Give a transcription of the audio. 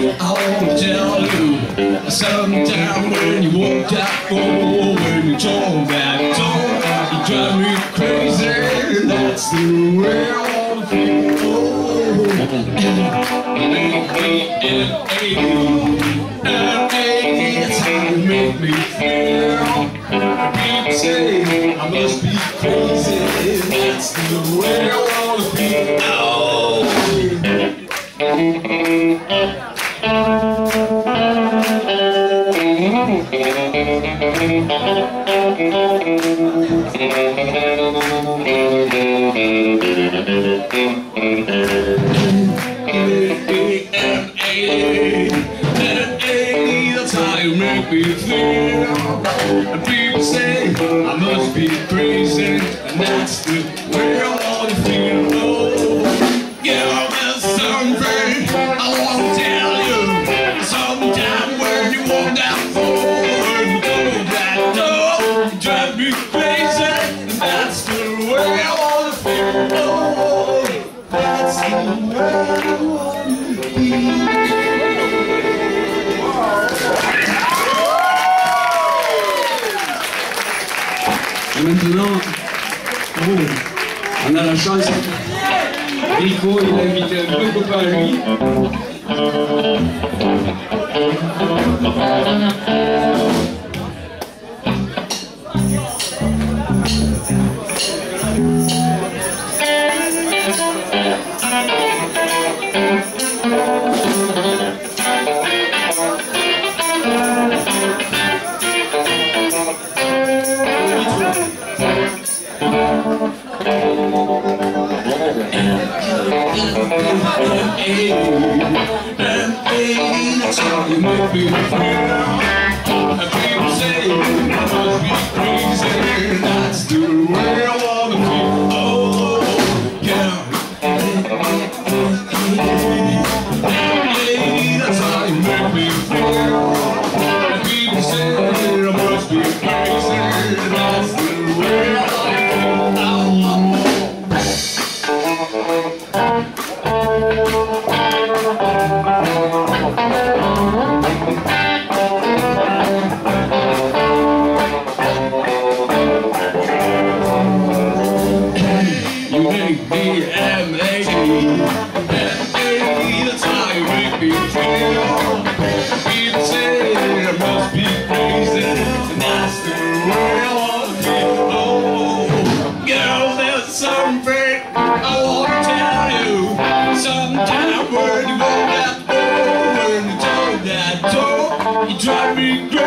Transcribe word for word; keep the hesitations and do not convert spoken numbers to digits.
I wanna tell you, sometime when you walk that door, when you told that door, you drive me crazy. That's the way I wanna feel. Make me N A N A, that's how you make me feel. People say I must be crazy. That's the way I wanna feel. Oh. That's how you make me feel. And people say I must be crazy, and that's the way I wanna feel. Oh, yeah, there's something I wanna tell you. Sometime when you walk that floor, when you go that door, you drive me crazy, and that's the way I wanna feel. Oh, that's the way I wanna feel. Et maintenant, oh, on a la chance. Rico, il a invité un peu copain à lui. That's how you make me feel. And people say I must be crazy. That's the way I wanna feel. Oh, yeah. That's how you make me feel. And people say I must be crazy. That's the way I wanna feel. Oh. You make me M A N A, that's how you make me feel. People say I must be crazy, and that's the way I wanna feel. Oh, girl, there's something I wanna tell you. Sometime when you walk that door, when you talk that door, you drive me crazy.